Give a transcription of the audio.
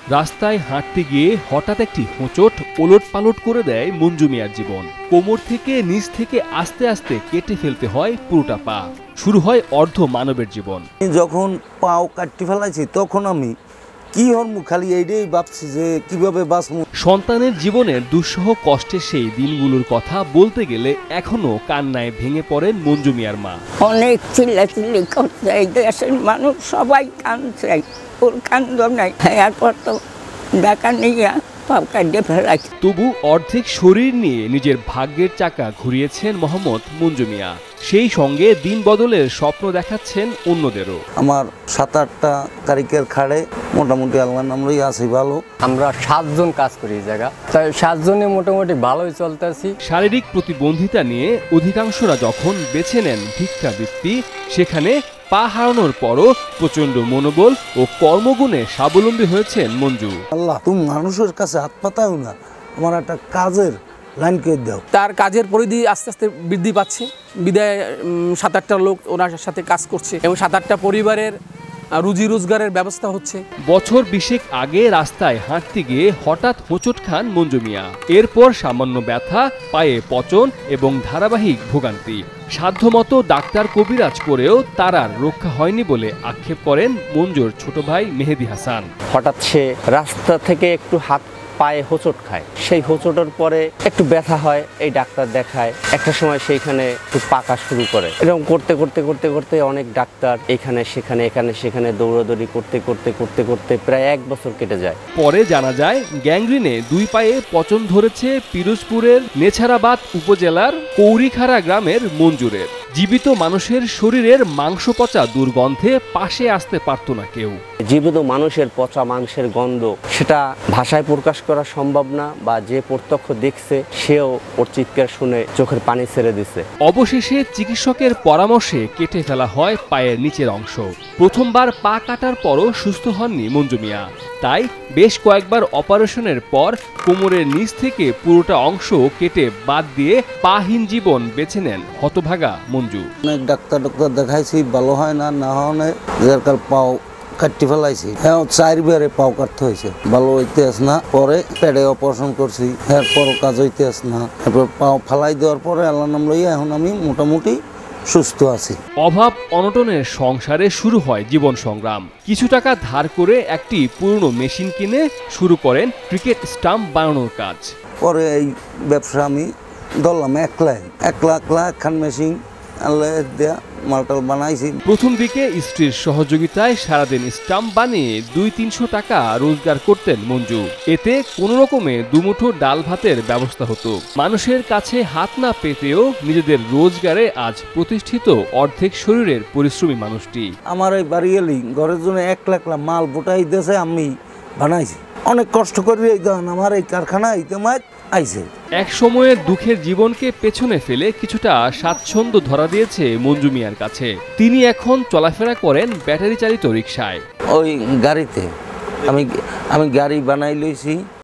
রাস্তায় হাঁটতে গিয়ে হঠাৎ একটি হোঁচট ওলটপালট করে দেয় মঞ্জু মিয়ার জীবন। কোমর থেকে নিচ থেকে আস্তে আস্তে কেটে ফেলতে হয় পুরোটা পা। শুরু হয় অর্ধ মানবের জীবন। যখন পাও কাটতে ফেলাইছি তখন আমি কি হরমু খালি এইটাই ভাবছি যে কিভাবে বাঁচবো। সন্তানের জীবনের দুঃসহ কষ্টের সেই দিনগুলোর কথা বলতে গেলে এখনো কান্নায় ভেঙে পড়েন মঞ্জু মিয়ার মা। অনেক চিল্লাচিল্লি করছে, এই দেশের মানুষ সবাই কাঁদছে, ওর কান্দ নাই। এরপর তো ঢাকা নিয়ে পাও কাটে ফেলাইছে। তবু অর্ধেক শরীর নিয়ে নিজের ভাগ্যের চাকা ঘুরিয়েছেন মোহাম্মদ মঞ্জু মিয়া। সেই সঙ্গে দিন বদলের স্বপ্ন দেখাচ্ছেন অন্যদেরও। আমার 7-8টা তারিখের খাড়ে মোটামুটি আল্লাহর নাম লই আছি ভালো। আমরা 7 জন কাজ করি এই জায়গা, তাই 7 জনে মোটামুটি ভালোই চলতেছি। শারীরিক প্রতিবন্ধিতা নিয়ে অধিকাংশরা যখন বেছে নেন ভিক্ষাবৃত্তি, সেখানে পা হারানোর পরও প্রচন্ড মনোবল ও কর্মগুণে স্বাবলম্বী হয়েছেন মঞ্জু। আল্লাহ তুমি মানুষের কাছে হাত পাতাও না, আমার একটা কাজের লাইন করে দাও। তার কাজের পরিধি আস্তে আস্তে বৃদ্ধি পাচ্ছে, বিদায় 7-8টা লোক ওনার সাথে কাজ করছে এবং 7-8টা পরিবারের রুজি রোজগারের ব্যবস্থা হচ্ছে। বছর 20 আগে রাস্তায় হাঁটতে গিয়ে হঠাৎ হোঁচট খান মঞ্জু মিয়া। এরপর সামান্য ব্যথা, পায়ে পচন এবং ধারাবাহিক ভোগান্তি। সাধ্যমতো ডাক্তার কবিরাজ করেও তার আর রক্ষা হয়নি বলে আক্ষেপ করেন মঞ্জুর ছোট ভাই মেহেদি হাসান। হঠাৎ সে রাস্তা থেকে একটু হাত পায়ে হোঁচট খায়, সেই হোঁচটের পরে একটু ব্যথা হয়, এই ডাক্তার দেখায়। একটা সময় সেইখানে একটু পাকা শুরু করে। এরকম করতে করতে করতে করতে অনেক ডাক্তার এখানে সেখানে দৌড়াদৌড়ি করতে করতে করতে করতে প্রায় 1 বছর কেটে যায়। পরে জানা যায় গ্যাংগ্রিনে 2 পায়ে পচন ধরেছে পিরোজপুরের নেছারাবাদ উপজেলার কৌরিখাড়া গ্রামের মঞ্জুরের। জীবিত মানুষের শরীরের মাংস পচা দুর্গন্ধে পাশে আসতে পারত না কেউ। জীবিত মানুষের পচা মাংসের গন্ধ, সেটা ভাষায় প্রকাশ করা সম্ভব না, বা যে প্রত্যক্ষ দেখছে সেও ওর চিৎকার শুনে চোখের পানি ছেড়ে দিছে। অবশেষে চিকিৎসকের পরামর্শে কেটে ফেলা হয় পায়ের নিচের অংশ। প্রথমবার পা কাটার পরও সুস্থ হননি মঞ্জু মিয়া। তাই বেশ কয়েকবার অপারেশনের পর কোমরের নিচ থেকে পুরোটা অংশ কেটে বাদ দিয়ে পাহীন জীবন বেছে নেন হতভাগা মঞ্জু। অনেক ডাক্তার দেখাইছি, ভালো হয় না, না হয় যার কাল পাও কাটতে ফেলাইছি। হ্যাঁ 4 বারে পাও কাটতে হয়েছে, ভালো হইতে আস না। পরে পেটে অপারেশন করছি, এরপরও কাজ হইতে আস না। এরপর পাও ফালাই দেওয়ার পরে আল্লাহর নাম লইয়া এখন আমি মোটামুটি সুস্থ আছি। অভাব অনটনের সংসারে শুরু হয় জীবন সংগ্রাম। কিছু টাকা ধার করে একটি পুরনো মেশিন কিনে শুরু করেন ক্রিকেট স্টাম্প বানানোর কাজ। পরে এই ব্যবসা আমি ধরলাম একলা একখান মেশিন আল্লাহ দেয়া মালটাল বানাইছি। প্রথম দিকে স্ত্রীর সহযোগিতায় সারাদিন স্টাম্প বানিয়ে 200-300 টাকা রোজগার করতেন মঞ্জু। এতে কোনো রকমে দুমুঠো ডাল ভাতের ব্যবস্থা হতো। মানুষের কাছে হাত না পেতেও নিজেদের রোজগারে আজ প্রতিষ্ঠিত অর্ধেক শরীরের পরিশ্রমী মানুষটি। আমার এই বাড়ি এলি ঘরের জন্য একলা মাল বোটাই দিয়েছে, আমি বানাইছি। অনেক কষ্ট করে আমার এই কারখানায় তোমার আইছে। এক সময়ে দুঃখের জীবনকে পেছনে ফেলে কিছুটা স্বাচ্ছন্দ্য ধরা দিয়েছে মঞ্জু মিয়ার কাছে। তিনি এখন চলাফেরা করেন ব্যাটারি চালিত রিকশায়। ওই গাড়িতে আমি গাড়ি বানাই লইছি।